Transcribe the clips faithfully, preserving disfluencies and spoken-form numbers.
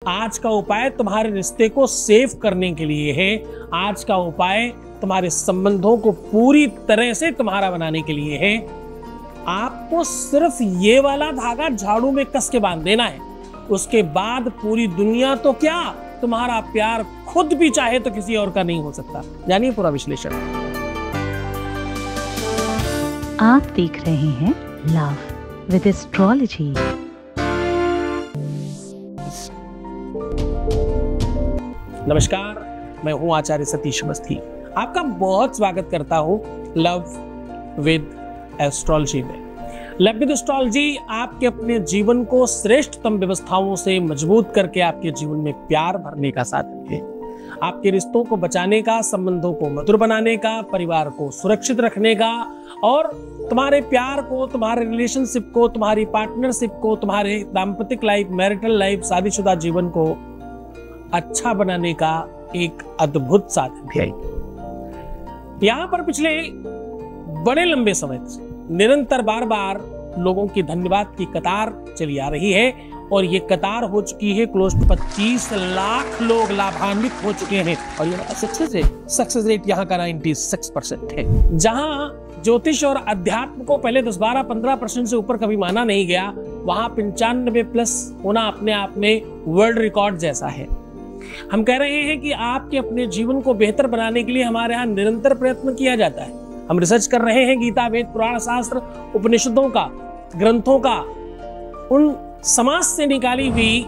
आज का उपाय तुम्हारे रिश्ते को सेव करने के लिए है। आज का उपाय तुम्हारे संबंधों को पूरी तरह से तुम्हारा बनाने के लिए है। आपको सिर्फ ये वाला धागा झाड़ू में कस के बांध देना है। उसके बाद पूरी दुनिया तो क्या, तुम्हारा प्यार खुद भी चाहे तो किसी और का नहीं हो सकता। जानिए पूरा विश्लेषण। आप देख रहे हैं लव विद एस्ट्रोलॉजी। नमस्कार, मैं हूं आचार्य सतीश अवस्थी। आपका बहुत स्वागत करता हूं लव विद एस्ट्रोलॉजी में। लव विद एस्ट्रोलॉजी आपके अपने जीवन को श्रेष्ठतम व्यवस्थाओं से मजबूत करके आपके जीवन में प्यार भरने का साधन है। आपके रिश्तों को बचाने का, संबंधों को मधुर बनाने का, परिवार को सुरक्षित रखने का और तुम्हारे प्यार को, तुम्हारे रिलेशनशिप को, तुम्हारी पार्टनरशिप को, तुम्हारे दाम्पतिक लाइफ, मैरिटल लाइफ, शादीशुदा जीवन को अच्छा बनाने का एक अद्भुत साधन है। यहां पर पिछले बड़े लंबे समय से निरंतर बार बार लोगों की धन्यवाद की कतार चली आ रही है और ये कतार हो चुकी है क्लोज टू पच्चीस लाख लोग लाभान्वित हो चुके हैं और ये सक्सेस है। सक्सेस रेट यहाँ का छियानवे परसेंट है। जहां ज्योतिष और अध्यात्म को पहले दस बारह पंद्रह परसेंट से ऊपर कभी माना नहीं गया, वहां पंचानबे प्लस होना अपने आप में वर्ल्ड रिकॉर्ड जैसा है। हम कह रहे हैं कि आपके अपने जीवन को बेहतर बनाने के लिए हमारे यहाँ निरंतर प्रयत्न किया जाता है। हम रिसर्च कर रहे हैं गीता, वेद, पुराण, शास्त्र, उपनिषदों का, ग्रंथों का, उन समाज से निकाली हुई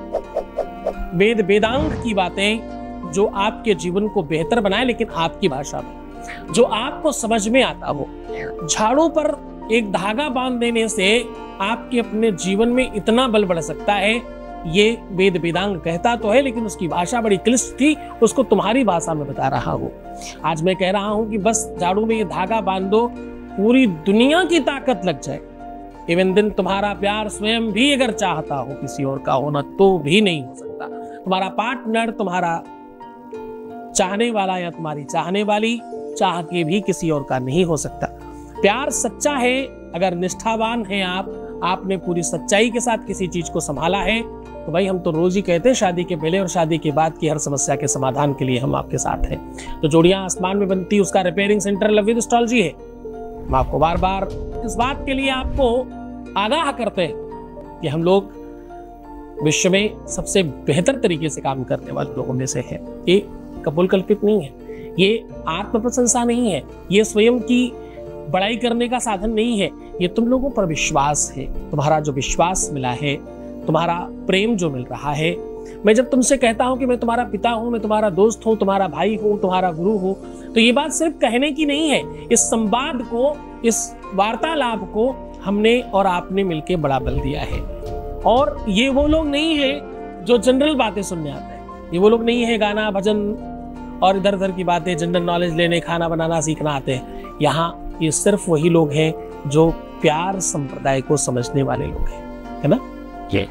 वेद वेदांग की बातें जो आपके जीवन को बेहतर बनाए, लेकिन आपकी भाषा में, जो आपको समझ में आता हो। झाड़ू पर एक धागा बांध देने से आपके अपने जीवन में इतना बल बढ़ सकता है, ये वेद वेदांग कहता तो है, लेकिन उसकी भाषा बड़ी क्लिष्ट थी, उसको तुम्हारी भाषा में बता रहा हूं। आज मैं कह रहा हूं कि बस झाड़ू में ये धागा बांध दो, पूरी दुनिया की ताकत लग जाए। इवन दिन तुम्हारा प्यार स्वयं भी अगर चाहता हो किसी और का होना तो भी नहीं हो सकता। तुम्हारा पार्टनर, तुम्हारा चाहने वाला या तुम्हारी चाहने वाली चाह के भी किसी और का नहीं हो सकता। प्यार सच्चा है अगर निष्ठावान है आप, आपने पूरी सच्चाई के साथ किसी चीज को संभाला है, तो भाई हम तो रोज ही कहते हैं शादी के पहले और शादी के बाद की हर समस्या के समाधान के लिए हम आपके साथ हैं। तो जोड़ियां आसमान में बनती, उसका repairing centre love with astrology है। हम आपको बार बार इस बात के लिए आपको आगाह करते हैं कि हम लोग विश्व में सबसे बेहतर तरीके से काम करने वाले लोगों में से हैं। ये कपोल कल्पित नहीं है, ये आत्म प्रशंसा नहीं है, ये स्वयं की बड़ाई करने का साधन नहीं है। ये तुम लोगों पर विश्वास है, तुम्हारा जो विश्वास मिला है, तुम्हारा प्रेम जो मिल रहा है। मैं जब तुमसे कहता हूं कि मैं तुम्हारा पिता हूं, मैं तुम्हारा दोस्त हूं, तुम्हारा भाई हूं, तुम्हारा गुरु हूं, तो ये बात सिर्फ कहने की नहीं है। इस संवाद को, इस वार्तालाप को हमने और आपने मिलकर बड़ा बल दिया है। और ये वो लोग नहीं है जो जनरल बातें सुनने आते हैं, ये वो लोग नहीं है गाना भजन और इधर उधर की बातें, जनरल नॉलेज लेने, खाना बनाना सीखना आते हैं। यहाँ ये सिर्फ वही लोग हैं जो प्यार संप्रदाय को समझने वाले लोग हैं, है ना। ये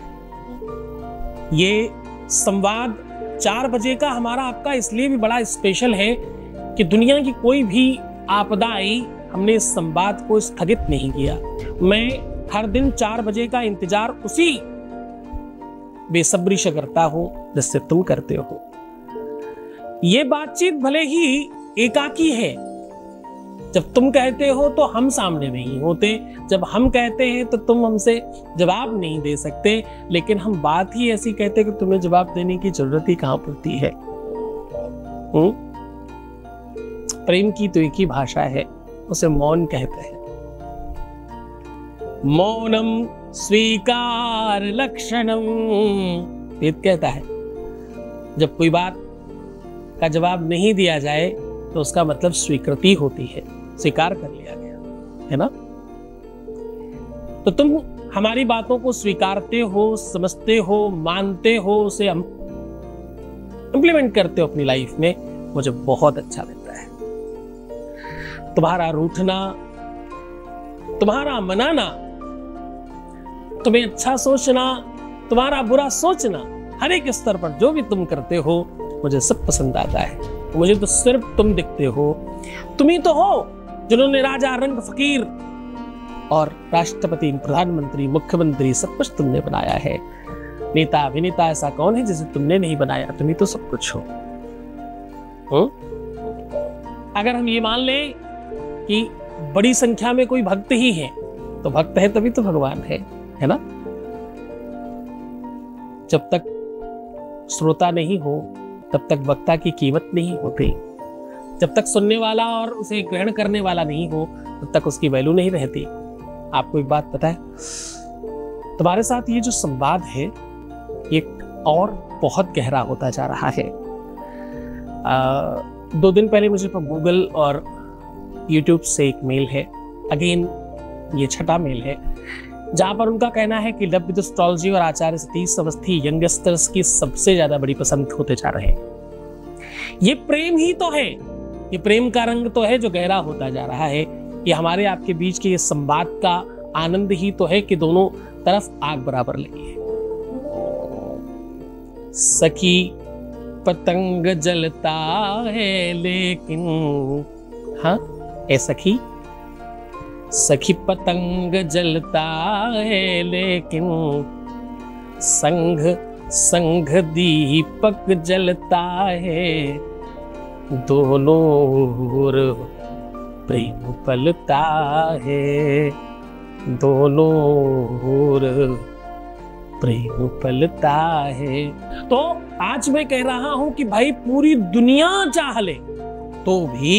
ये संवाद चार बजे का हमारा आपका इसलिए भी बड़ा स्पेशल है कि दुनिया की कोई भी आपदा आई, हमने इस संवाद को स्थगित नहीं किया। मैं हर दिन चार बजे का इंतजार उसी बेसब्री से करता हूं जिससे तुम करते हो। ये बातचीत भले ही एकाकी है, जब तुम कहते हो तो हम सामने नहीं होते, जब हम कहते हैं तो तुम हमसे जवाब नहीं दे सकते, लेकिन हम बात ही ऐसी कहते कि तुम्हें जवाब देने की जरूरत ही कहां पड़ती है। हुँ? प्रेम की तो एक ही भाषा है, उसे मौन कहते हैं। मौनम स्वीकार लक्षणम, वेद कहता है जब कोई बात का जवाब नहीं दिया जाए तो उसका मतलब स्वीकृति होती है, स्वीकार कर लिया गया है ना। तो तुम हमारी बातों को स्वीकारते हो, समझते हो, मानते हो, उसे हम इंप्लीमेंट करते हो अपनी लाइफ में, मुझे बहुत अच्छा लगता है। तुम्हारा रूठना, तुम्हारा मनाना, तुम्हें अच्छा सोचना, तुम्हारा बुरा सोचना, हर एक स्तर पर जो भी तुम करते हो मुझे सब पसंद आता है। मुझे तो सिर्फ तुम दिखते हो। तुम ही तो हो जिन्होंने राजा, रंग, फकीर और राष्ट्रपति, प्रधानमंत्री, मुख्यमंत्री सब कुछ तुमने बनाया है। नेता अभिनेता ऐसा कौन है जिसे तुमने नहीं बनाया, तुम ही तो सब कुछ हो। हुँ? अगर हम ये मान लें कि बड़ी संख्या में कोई भक्त ही है, तो भक्त है तभी तो भगवान है, है ना? जब तक श्रोता नहीं हो तब तक वक्ता की कीमत नहीं होती। जब तक सुनने वाला और उसे ग्रहण करने वाला नहीं हो तब तक उसकी वैल्यू नहीं रहती। आपको एक बात पता है, तुम्हारे साथ ये जो संवाद है ये और बहुत गहरा होता जा रहा है। आ, दो दिन पहले मुझे गूगल और यूट्यूब से एक मेल है, अगेन ये छठा मेल है, जहां पर उनका कहना है कि लव विद एस्ट्रोलॉजी और आचार्य सतीश अवस्थी यंगस्टर्स की सबसे ज्यादा बड़ी पसंद होते जा रहे हैं। ये प्रेम ही तो है, ये प्रेम का रंग तो है जो गहरा होता जा रहा है। ये हमारे आपके बीच के ये संवाद का आनंद ही तो है कि दोनों तरफ आग बराबर लगी है। सखी पतंग जलता है लेकिन, हाँ ए सखी, सखी पतंग जलता है लेकिन संग संग दीपक जलता है, दोनों ओर प्रेम पलता है, दोनों ओर प्रेम पलता है। तो आज मैं कह रहा हूं कि भाई पूरी दुनिया चाह ले तो भी,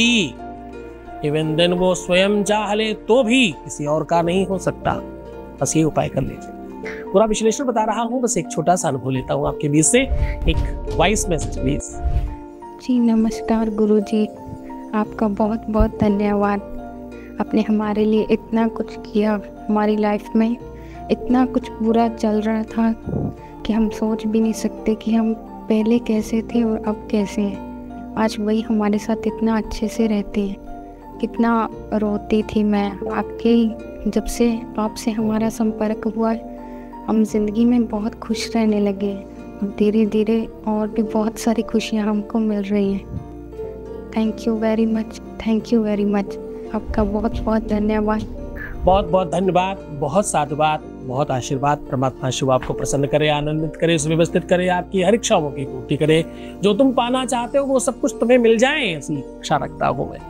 इवन देन वो स्वयं चाह ले तो भी किसी और का नहीं हो सकता। बस ये उपाय कर लीजिए। पूरा विश्लेषण बता रहा हूं, बस एक छोटा सा अनुभव लेता हूं आपके बीच से। एक वॉइस मैसेज प्लीज। जी नमस्कार गुरुजी, आपका बहुत बहुत धन्यवाद। आपने हमारे लिए इतना कुछ किया। हमारी लाइफ में इतना कुछ बुरा चल रहा था कि हम सोच भी नहीं सकते कि हम पहले कैसे थे और अब कैसे हैं। आज वही हमारे साथ इतना अच्छे से रहते हैं। कितना रोती थी मैं, आपके जब से आपसे हमारा संपर्क हुआ हम ज़िंदगी में बहुत खुश रहने लगे। धीरे धीरे और भी बहुत सारी खुशियाँ हमको मिल रही हैं। Thank you very much, thank you very much. आपका बहुत बहुत धन्यवाद। बहुत बहुत धन्यवाद, बहुत साधुवाद, बहुत आशीर्वाद। परमात्मा शिव आपको प्रसन्न करे, आनंदित करे, सुव्यवस्थित करे, आपकी हर इच्छाओं की पूर्ति करे। जो तुम पाना चाहते हो वो सब कुछ तुम्हें मिल जाए, ऐसी इच्छा रखता हूँ मैं।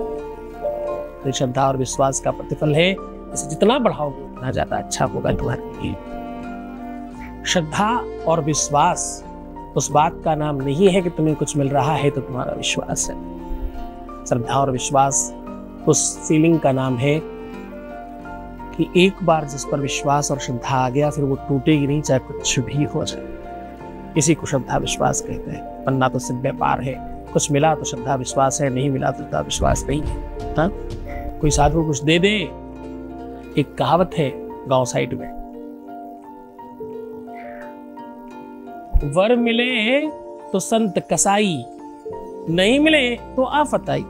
तो श्रद्धा और विश्वास का प्रतिफल है, इसे जितना बढ़ाओगे उतना ज्यादा अच्छा होगा तुम्हारे लिए। श्रद्धा और विश्वास उस बात का नाम नहीं है कि तुम्हें कुछ मिल रहा है तो तुम्हारा विश्वास है। श्रद्धा और विश्वास उस फीलिंग का नाम है कि एक बार जिस पर विश्वास और श्रद्धा आ गया फिर वो टूटेगी नहीं, चाहे कुछ भी हो जाए। इसी को श्रद्धा विश्वास कहते हैं। वरना तो सिर्फ व्यापार है, कुछ मिला तो श्रद्धा विश्वास है, नहीं मिला तो श्रद्धा विश्वास नहीं है। हाँ? कोई साधु कुछ दे दे, एक कहावत है गांव साइड में, वर मिले तो संत कसाई, नहीं मिले तो आफत आई।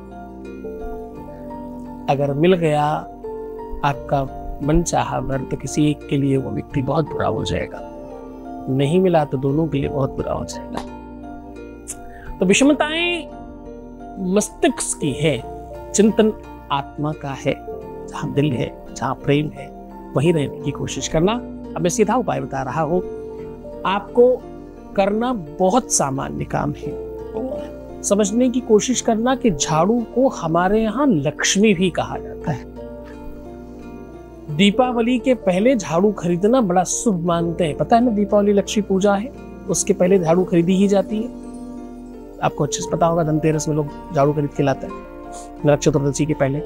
अगर मिल गया आपका मन चाहा वर तो किसी एक के लिए वो व्यक्ति बहुत बुरा हो जाएगा, नहीं मिला तो दोनों के लिए बहुत बुरा हो जाएगा। तो विषमताएं मस्तिष्क की है, चिंतन आत्मा का है। जहां दिल है, जहां प्रेम है, वहीं रहने की कोशिश करना। अब मैं सीधा उपाय बता रहा हूं, आपको करना बहुत सामान्य काम है। समझने की कोशिश करना कि झाड़ू को हमारे यहाँ लक्ष्मी भी कहा जाता है। दीपावली के पहले झाड़ू खरीदना बड़ा शुभ मानते हैं, पता है ना? दीपावली लक्ष्मी पूजा है, उसके पहले झाड़ू खरीदी ही जाती है। आपको अच्छे से पता होगा, धनतेरस में लोग झाड़ू खरीद के लाते हैं, नरक चतुर्दशी के पहले।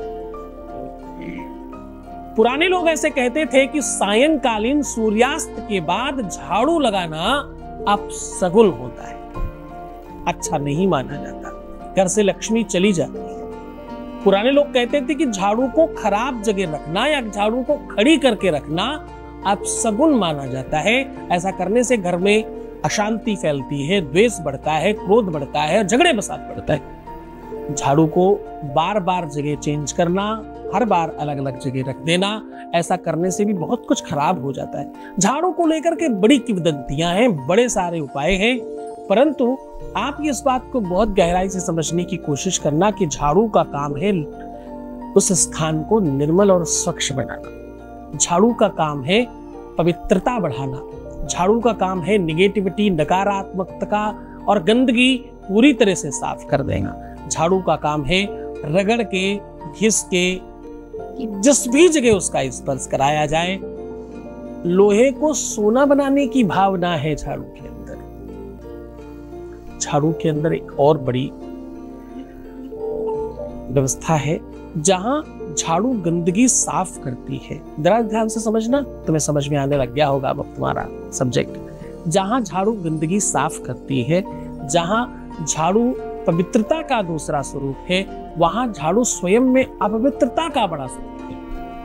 पुराने लोग ऐसे कहते थे कि सायंकालीन सूर्यास्त के बाद झाड़ू लगाना अपशगुन होता है, अच्छा नहीं माना जाता, घर से लक्ष्मी चली जाती है। पुराने लोग कहते थे कि झाड़ू को खराब जगह रखना या झाड़ू को खड़ी करके रखना अपशगुन माना जाता है। ऐसा करने से घर में अशांति फैलती है, द्वेष बढ़ता है, क्रोध बढ़ता है, झगड़े बसात बढ़ता है। झाड़ू को बार बार जगह चेंज करना, हर बार अलग अलग जगह रख देना, ऐसा करने से भी बहुत कुछ खराब हो जाता है। झाड़ू को लेकर के बड़ी किंवदंतियां हैं, बड़े सारे उपाय हैं, परंतु आप इस बात को बहुत गहराई से समझने की कोशिश करना कि झाड़ू का काम है उस स्थान को निर्मल और स्वच्छ बनाना। झाड़ू का काम है पवित्रता बढ़ाना। झाड़ू का काम है निगेटिविटी, नकारात्मकता और गंदगी पूरी तरह से साफ कर देगा। झाड़ू का काम है रगड़ के, घिस के, जिस भी जगह उसका स्पर्श कराया जाए। लोहे को सोना बनाने की भावना है झाड़ू के अंदर। झाड़ू के अंदर एक और बड़ी व्यवस्था है जहां झाड़ू गंदगी साफ करती है। जरा ध्यान से समझना, तुम्हें समझ में आने लग गया होगा अब तुम्हारा सब्जेक्ट। जहां झाड़ू गंदगी साफ करती है, जहां झाड़ू पवित्रता का दूसरा स्वरूप है, वहां झाड़ू स्वयं में अपवित्रता का बड़ा स्वरूप है।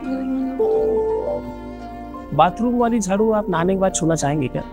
बाथरूम वाली झाड़ू आप नहाने के बाद छूना चाहेंगे क्या?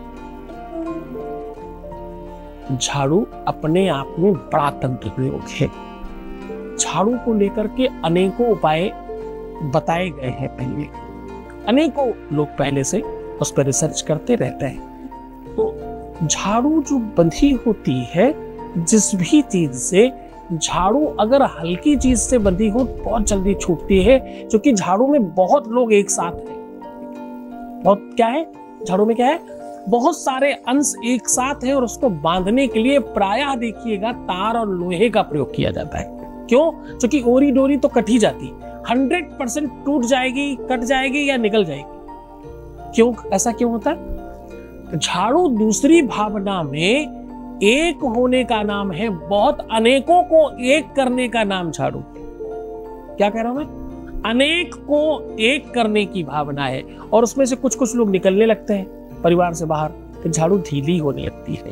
झाड़ू अपने आप में बड़ा तंत्र प्रयोग है। झाड़ू को लेकर के अनेकों उपाय बताए गए हैं पहले, अनेकों लोग पहले से उस पर रिसर्च करते रहते हैं। तो झाड़ू जो बंधी होती है जिस भी चीज से, झाड़ू अगर हल्की चीज से बंधी हो बहुत जल्दी छूटती है, क्योंकि झाड़ू में बहुत लोग एक साथ हैं। बहुत क्या है झाड़ू में, क्या है, बहुत सारे अंश एक साथ हैं और उसको बांधने के लिए प्रायः देखिएगा तार और लोहे का प्रयोग किया जाता है। क्यों? क्योंकि ओरी डोरी तो कट ही जाती, हंड्रेड परसेंट टूट जाएगी, कट जाएगी या निकल जाएगी। क्यों ऐसा क्यों होता है? झाड़ू दूसरी भावना में एक होने का नाम है, बहुत अनेकों को एक करने का नाम झाड़ू। क्या कह रहा हूं मैं? अनेक को एक करने की भावना है और उसमें से कुछ कुछ लोग निकलने लगते हैं परिवार से बाहर, तो झाड़ू ढीली होने लगती है।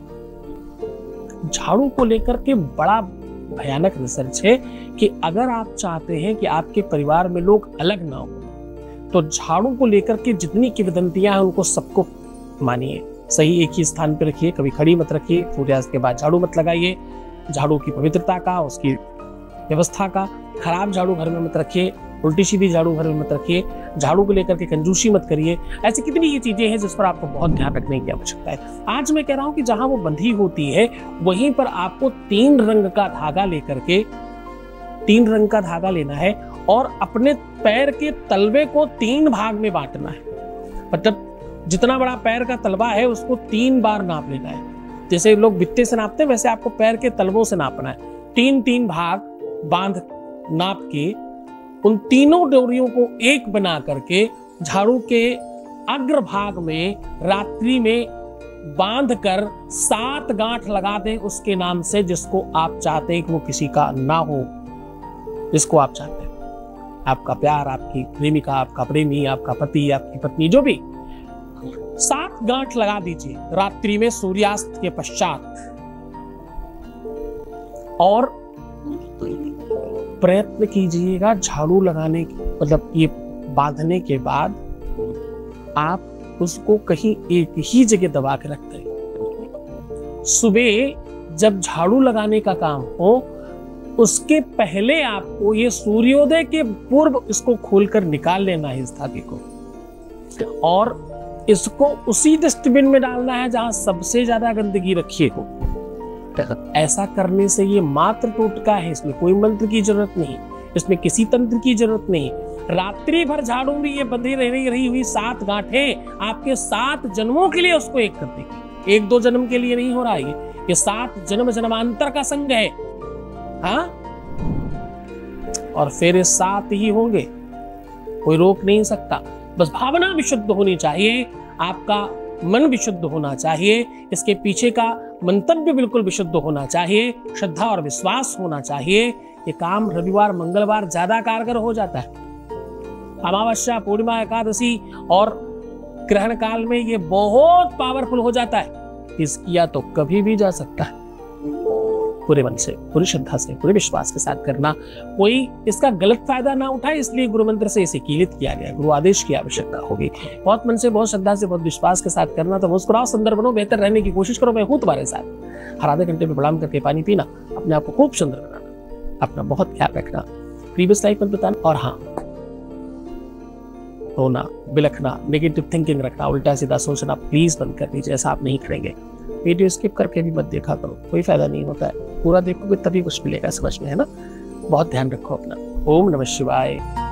झाड़ू को लेकर के बड़ा भयानक रिसर्च है कि अगर आप चाहते हैं कि आपके परिवार में लोग अलग ना हो, तो झाड़ू को लेकर के जितनी किंवदंतियां हैं उनको सबको मानिए। सही एक ही स्थान पर रखिए, कभी खड़ी मत रखिए, सूर्यास्त के बाद झाड़ू मत लगाइए। झाड़ू की पवित्रता का, उसकी व्यवस्था का, खराब झाड़ू घर में मत रखिए, उल्टी सीधी झाड़ू घर में मत रखिए, झाड़ू को लेकर के कंजूसी मत करिए। ऐसी कितनी ही चीजें हैं जिस पर आपको बहुत ध्यान रखने की आवश्यकता है। आज मैं कह रहा हूं कि जहां वो बंधी होती है वहीं पर आपको तीन रंग का धागा लेकर के, तीन रंग का धागा लेना है और अपने पैर के तलवे को तीन भाग में बांटना है। मतलब जितना बड़ा पैर का तलवा है उसको तीन बार नाप लेना है। जैसे लोग बित्ते से नापते हैं वैसे आपको पैर के तलवों से नापना है। तीन तीन भाग बांध नाप के उन तीनों डोरियों को एक बना करके झाड़ू के अग्र भाग में रात्रि में बांध कर सात गांठ लगा दें उसके नाम से, जिसको आप चाहते हैं कि वो किसी का ना हो, जिसको आप चाहते हैं, आपका प्यार, आपकी प्रेमिका, आपका प्रेमी, आपका पति, आपकी पत्नी, जो भी, सात गांठ लगा दीजिए रात्रि में सूर्यास्त के पश्चात। और प्रयत्न कीजिएगा झाड़ू लगाने की, मतलब ये बांधने के बाद आप उसको कहीं एक ही जगह दबा के रखते हैं। सुबह जब झाड़ू लगाने का काम हो उसके पहले आपको ये सूर्योदय के पूर्व इसको खोलकर निकाल लेना है इस धागे को, और इसको उसी डस्टबिन में डालना है जहां सबसे ज्यादा गंदगी रखी हो। ऐसा करने से ये मात्र टोटका है, इसमें कोई मंत्र की जरूरत नहीं, इसमें किसी तंत्र की जरूरत नहीं। रात्रि भर झाड़ू में ये बंधी रही रही हुई सात गांठें आपके सात जन्मों के लिए उसको एक कर देगी। एक दो जन्म के लिए नहीं हो रहा है, ये सात जन्म जन्मांतर का संग है। हाँ, और फिर सात ही होंगे, कोई रोक नहीं सकता। बस भावना विशुद्ध होनी चाहिए, आपका मन विशुद्ध होना चाहिए, इसके पीछे का मंतव्य बिल्कुल विशुद्ध होना चाहिए, श्रद्धा और विश्वास होना चाहिए। ये काम रविवार मंगलवार ज्यादा कारगर हो जाता है। अमावस्या, पूर्णिमा, एकादशी और ग्रहण काल में ये बहुत पावरफुल हो जाता है। इस किया तो कभी भी जा सकता है। पूरे मन से, पूरी श्रद्धा से, पूरे विश्वास के साथ करना, कोई इसका गलत फायदा ना उठाए, इसलिए गुरु मंत्र से इसे कीलित किया गया। गुरु आदेश की आवश्यकता होगी। बहुत मन से, बहुत श्रद्धा से, बहुत विश्वास के साथ करना। तो मुस्कुराओ, सुंदर बनो, बेहतर रहने की कोशिश करो। मैं हूं तुम्हारे साथ। हर आधे घंटे में प्रणाम करके पानी पीना, अपने आप को खूब सुंदर बनाना, अपना बहुत ख्याल रखना, प्रीवियस लाइफ मत बताना। और हाँ, रोना, बिलखना, नेगेटिव थिंकिंग रखना, उल्टा सीधा सोचना प्लीज बंद कर दीजिए। ऐसा आप नहीं करेंगे। वीडियो स्किप करके भी मत देखा करो, कोई फायदा नहीं होता है। पूरा देखोगे तभी कुछ मिलेगा समझ में, है ना। बहुत ध्यान रखो अपना। ओम नमः शिवाय।